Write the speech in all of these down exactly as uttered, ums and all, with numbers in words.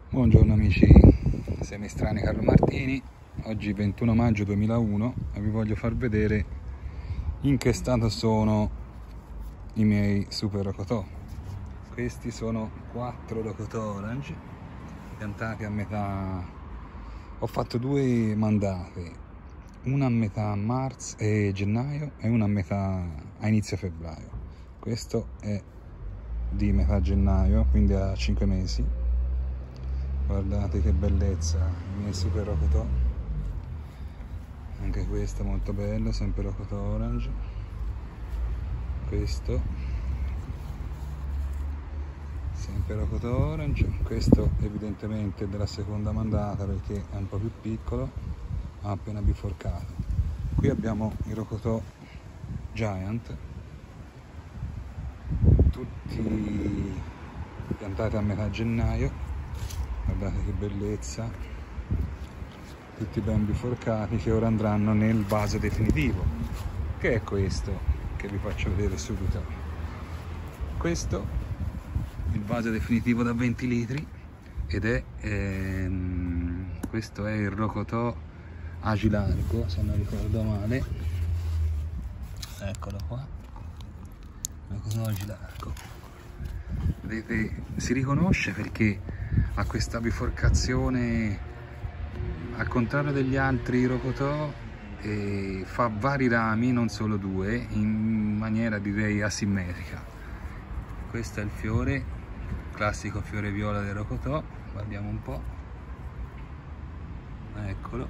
Buongiorno amici semistrani Carlo Martini, oggi ventuno maggio duemilauno e vi voglio far vedere in che stato sono i miei super rocotò. Questi sono quattro rocotò orange piantati a metà. Ho fatto due mandate, una a metà marzo e gennaio e una a metà a inizio febbraio. Questo è di metà gennaio, quindi a cinque mesi. Guardate che bellezza, i miei super rocotò. Anche questo è molto bello, sempre rocotò orange. Questo sempre rocotò orange. Questo evidentemente è della seconda mandata perché è un po' più piccolo, ma appena biforcato. Qui abbiamo i rocotò giant, tutti piantati a metà gennaio. Guardate che bellezza, tutti ben biforcati, che ora andranno nel vaso definitivo, che è questo che vi faccio vedere subito. Questo il vaso definitivo da venti litri ed è ehm, questo è il rocotò agilargo, se non ricordo male, eccolo qua, rocotò agilargo. Vedete, si riconosce perché ha questa biforcazione, al contrario degli altri rocotò, e fa vari rami, non solo due, in maniera direi asimmetrica. Questo è il fiore, classico fiore viola del rocotò, guardiamo un po', eccolo,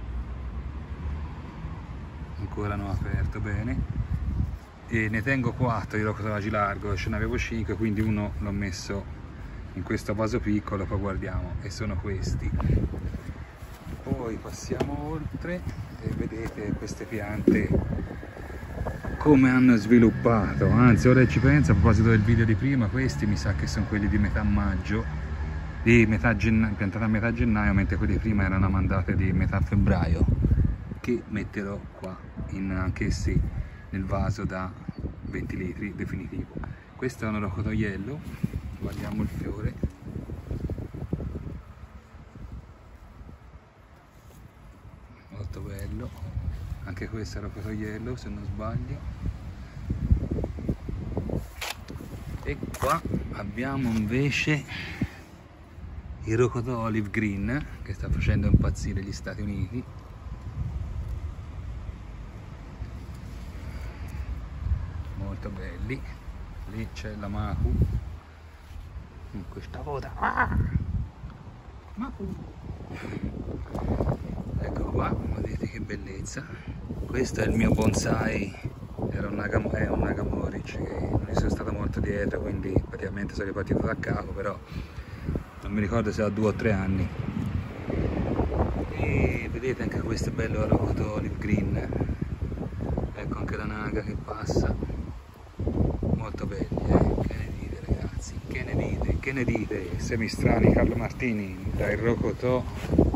ancora non aperto bene, e ne tengo quattro di rocotò agilargo, ce ne avevo cinque, quindi uno l'ho messo in questo vaso piccolo, poi guardiamo, e sono questi. Poi passiamo oltre e vedete queste piante come hanno sviluppato. Anzi, ora ci penso, a proposito del video di prima, questi mi sa che sono quelli di metà maggio, di metà gennaio, piantati a metà gennaio, mentre quelli prima erano mandate di metà febbraio, che metterò qua in anch'essi nel vaso da venti litri definitivo. Questo è un rocotò yellow, guardiamo il fiore, molto bello, anche questo è rocotò yellow se non sbaglio. E qua abbiamo invece il rocotò olive green che sta facendo impazzire gli Stati Uniti. Molto belli. Lì c'è la Maku, questa volta ah! Maku. Ecco qua, vedete che bellezza. Questo è il mio bonsai, era un Nagam è un Nagamoric che non gli sono stato molto dietro, quindi praticamente sono ripartito da capo, però non mi ricordo se ha due o tre anni. E vedete anche questo è bello rocotò olive green, ecco anche la naga che passa, molto belli, eh? Che ne dite ragazzi, che ne dite, che ne dite semistrani Carlo Martini dai rocotò